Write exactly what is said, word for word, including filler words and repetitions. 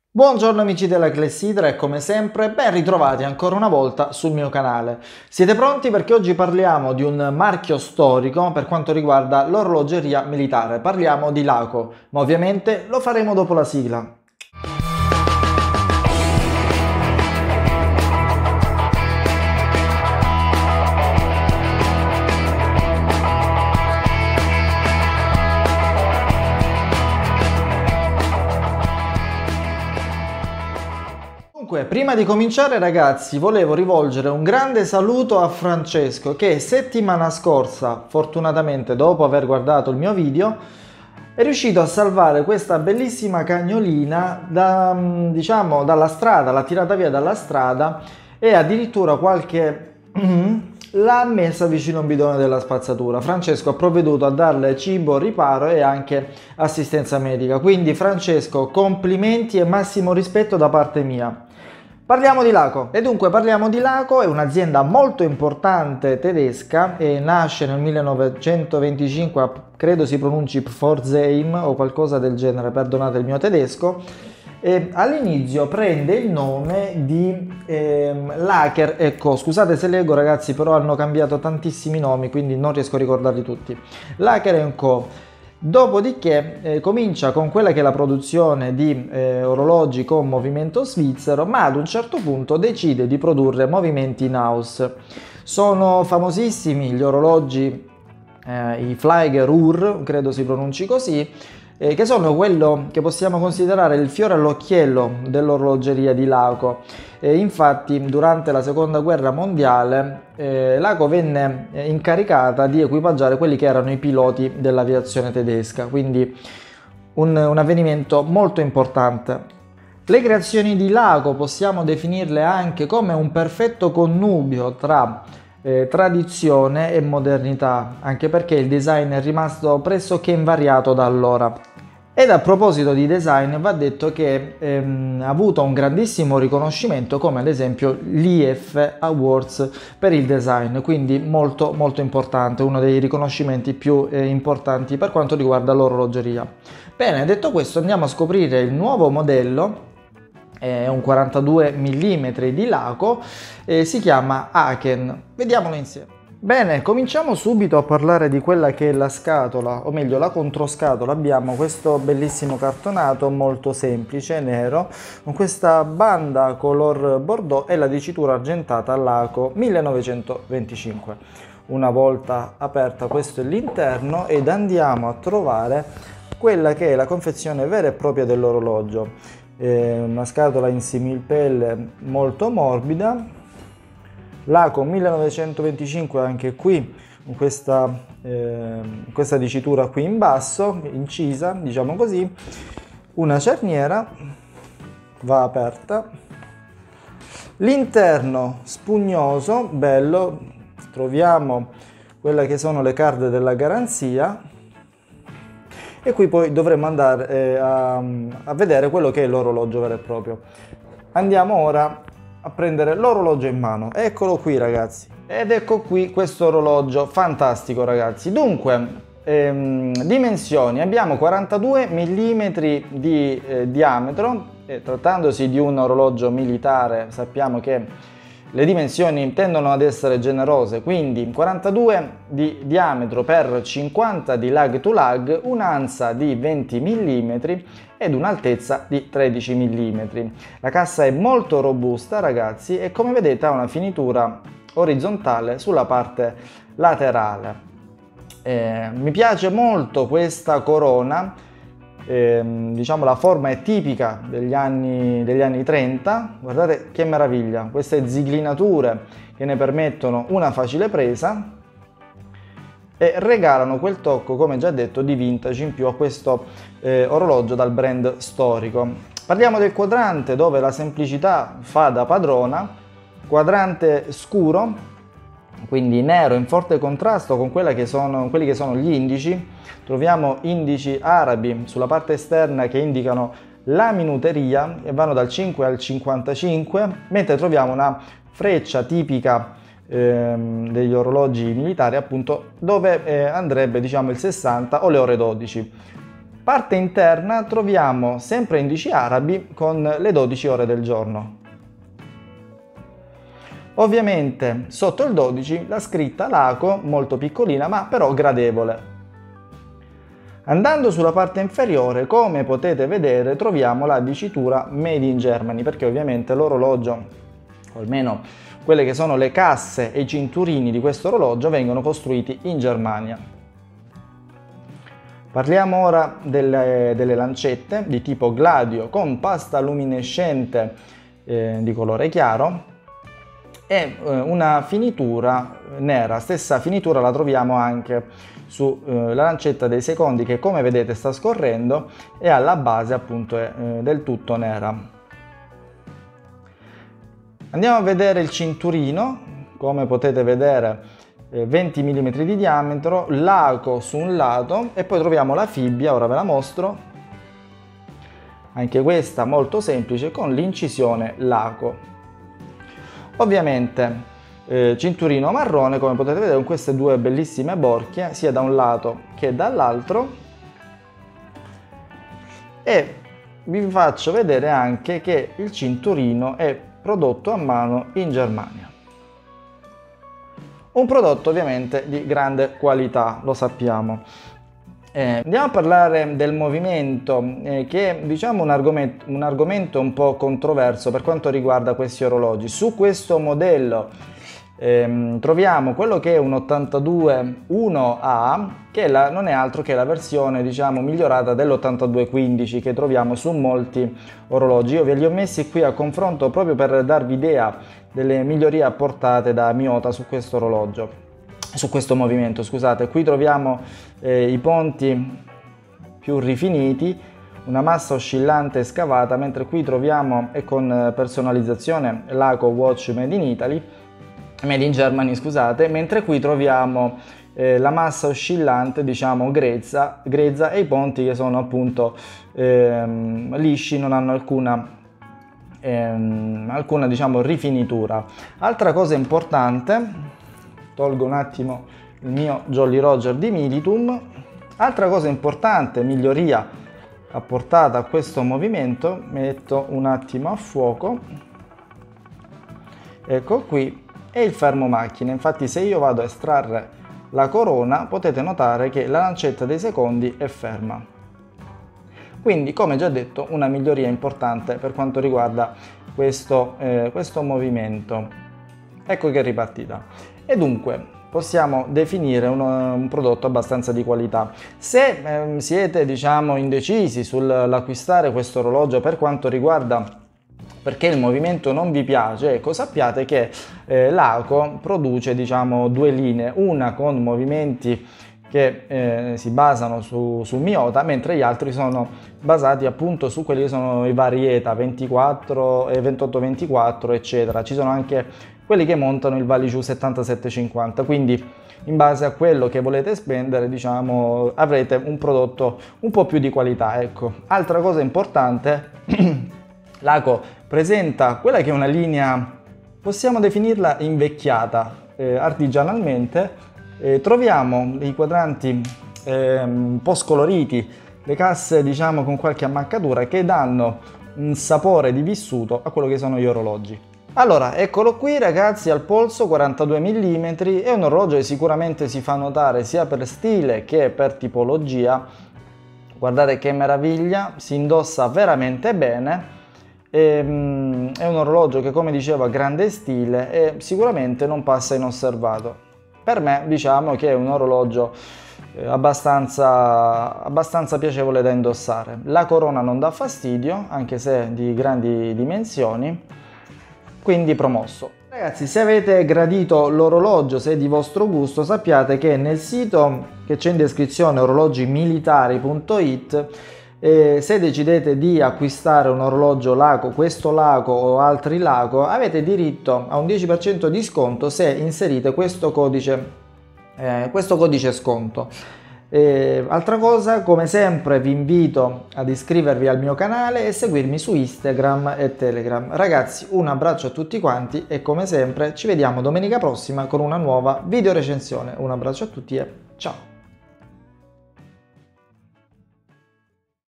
Buongiorno amici della Clessidra e come sempre ben ritrovati ancora una volta sul mio canale. Siete pronti perché oggi parliamo di un marchio storico per quanto riguarda l'orologeria militare. Parliamo di Laco, ma ovviamente lo faremo dopo la sigla. Dunque, prima di cominciare ragazzi, volevo rivolgere un grande saluto a Francesco che settimana scorsa, fortunatamente dopo aver guardato il mio video, è riuscito a salvare questa bellissima cagnolina da, diciamo, dalla strada, l'ha tirata via dalla strada e addirittura qualche... l'ha messa vicino a un bidone della spazzatura. Francesco ha provveduto a darle cibo, riparo e anche assistenza medica. Quindi Francesco, complimenti e massimo rispetto da parte mia. Parliamo di Laco e dunque parliamo di Laco, è un'azienda molto importante tedesca e nasce nel millenovecentoventicinque, credo si pronunci Pforzheim o qualcosa del genere, perdonate il mio tedesco, e all'inizio prende il nome di ehm, Laker, ecco scusate se leggo ragazzi però hanno cambiato tantissimi nomi quindi non riesco a ricordarli tutti, Laker and Co. Dopodiché eh, comincia con quella che è la produzione di eh, orologi con movimento svizzero, ma ad un certo punto decide di produrre movimenti in house. Sono famosissimi gli orologi, eh, i Flieger Uhr, credo si pronunci così, eh, che sono quello che possiamo considerare il fiore all'occhiello dell'orologeria di Laco. E infatti durante la seconda guerra mondiale eh, Laco venne incaricata di equipaggiare quelli che erano i piloti dell'aviazione tedesca, quindi un, un avvenimento molto importante. Le creazioni di Laco possiamo definirle anche come un perfetto connubio tra eh, tradizione e modernità, anche perché il design è rimasto pressoché invariato da allora. Ed a proposito di design va detto che ehm, ha avuto un grandissimo riconoscimento come ad esempio l'I F Awards per il design, quindi molto molto importante, uno dei riconoscimenti più eh, importanti per quanto riguarda l'orologeria. Bene, detto questo andiamo a scoprire il nuovo modello, è un quarantadue millimetri di Laco, eh, si chiama Aken, vediamolo insieme. Bene, cominciamo subito a parlare di quella che è la scatola, o meglio la controscatola. Abbiamo questo bellissimo cartonato molto semplice, nero, con questa banda color bordeaux e la dicitura argentata Laco millenovecentoventicinque. Una volta aperta questo è l'interno ed andiamo a trovare quella che è la confezione vera e propria dell'orologio. Una scatola in similpelle molto morbida. Laco millenovecentoventicinque anche qui con questa, eh, questa dicitura qui in basso, incisa, diciamo così, una cerniera, va aperta, l'interno spugnoso, bello, troviamo quelle che sono le card della garanzia e qui poi dovremo andare eh, a, a vedere quello che è l'orologio vero e proprio. Andiamo ora a prendere l'orologio in mano, eccolo qui ragazzi, ed ecco qui questo orologio fantastico ragazzi. Dunque ehm, dimensioni, abbiamo quarantadue millimetri di eh, diametro e trattandosi di un orologio militare sappiamo che le dimensioni tendono ad essere generose, quindi quarantadue di diametro per cinquanta di lag to lag, un'ansa di venti millimetri ed un'altezza di tredici millimetri. La cassa è molto robusta ragazzi e come vedete ha una finitura orizzontale sulla parte laterale. Eh, mi piace molto questa corona, eh, diciamo la forma è tipica degli anni, degli anni trenta, guardate che meraviglia, queste ziglinature che ne permettono una facile presa e regalano quel tocco, come già detto, di vintage in più a questo eh, orologio dal brand storico. Parliamo del quadrante dove la semplicità fa da padrona, quadrante scuro, quindi nero in forte contrasto con quella che sono, quelli che sono gli indici. Troviamo indici arabi sulla parte esterna che indicano la minuteria e vanno dal cinque al cinquantacinque, mentre troviamo una freccia tipica ehm, degli orologi militari, appunto, dove eh, andrebbe diciamo il sessanta o le ore dodici. Parte interna troviamo sempre indici arabi con le dodici ore del giorno. Ovviamente sotto il dodici la scritta Laco, molto piccolina ma però gradevole. Andando sulla parte inferiore, come potete vedere, troviamo la dicitura Made in Germany, perché ovviamente l'orologio, o almeno quelle che sono le casse e i cinturini di questo orologio, vengono costruiti in Germania. Parliamo ora delle, delle lancette di tipo Gladio con pasta luminescente eh, di colore chiaro e eh, una finitura nera. Stessa finitura la troviamo anche sulla eh, lancetta dei secondi, che come vedete sta scorrendo e alla base appunto è eh, del tutto nera. Andiamo a vedere il cinturino. Come potete vedere eh, venti millimetri di diametro, Laco su un lato e poi troviamo la fibbia, ora ve la mostro, anche questa molto semplice con l'incisione Laco. Ovviamente Eh, cinturino marrone, come potete vedere, con queste due bellissime borchie sia da un lato che dall'altro, e vi faccio vedere anche che il cinturino è prodotto a mano in Germania. Un prodotto ovviamente di grande qualità, lo sappiamo. Eh, andiamo a parlare del movimento, eh, che è diciamo un argomento, un argomento un po' controverso per quanto riguarda questi orologi. Su questo modello Ehm, troviamo quello che è un ottantadue uno A, che è la, non è altro che la versione diciamo migliorata dell'ottantadue quindici che troviamo su molti orologi. Io ve li ho messi qui a confronto proprio per darvi idea delle migliorie apportate da Miyota su questo orologio, su questo movimento, scusate. Qui troviamo eh, i ponti più rifiniti, una massa oscillante scavata, mentre qui troviamo, e con personalizzazione, Laco Watch Made in Italy, Made in Germany, scusate, mentre qui troviamo eh, la massa oscillante, diciamo grezza, grezza e i ponti che sono appunto ehm, lisci, non hanno alcuna, ehm, alcuna diciamo rifinitura. Altra cosa importante, tolgo un attimo il mio Jolly Roger di Militum, altra cosa importante, miglioria apportata a questo movimento, metto un attimo a fuoco, ecco qui, è il fermo macchina. Infatti se io vado a estrarre la corona potete notare che la lancetta dei secondi è ferma. Quindi, come già detto, una miglioria importante per quanto riguarda questo, eh, questo movimento. Ecco che è ripartita. E dunque possiamo definire uno, un prodotto abbastanza di qualità. Se eh, siete diciamo indecisi sull'acquistare questo orologio per quanto riguarda perché il movimento non vi piace, ecco, sappiate che eh, Laco produce diciamo due linee, una con movimenti che eh, si basano su, su Miyota, mentre gli altri sono basati appunto su quelli che sono i vari ETA ventiquattro e ventotto ventiquattro eccetera. Ci sono anche quelli che montano il Value settantasette cinquanta, quindi in base a quello che volete spendere diciamo avrete un prodotto un po' più di qualità, ecco. Altra cosa importante, Laco presenta quella che è una linea, possiamo definirla invecchiata eh, artigianalmente. Eh, troviamo i quadranti eh, un po' scoloriti, le casse diciamo con qualche ammaccatura che danno un sapore di vissuto a quello che sono gli orologi. Allora, eccolo qui ragazzi, al polso, quarantadue millimetri, è un orologio che sicuramente si fa notare sia per stile che per tipologia. Guardate che meraviglia, si indossa veramente bene. E, um, è un orologio che, come dicevo, ha grande stile e sicuramente non passa inosservato. Per me diciamo che è un orologio eh, abbastanza, abbastanza piacevole da indossare. La corona non dà fastidio, anche se di grandi dimensioni, quindi promosso. Ragazzi, se avete gradito l'orologio, se è di vostro gusto, sappiate che nel sito che c'è in descrizione orologimilitari punto it, Eh, se decidete di acquistare un orologio Laco, questo Laco o altri Laco, avete diritto a un dieci per cento di sconto se inserite questo codice, eh, questo codice sconto. Eh, altra cosa, come sempre vi invito ad iscrivervi al mio canale e seguirmi su Instagram e Telegram. Ragazzi, un abbraccio a tutti quanti e come sempre ci vediamo domenica prossima con una nuova video recensione. Un abbraccio a tutti e ciao!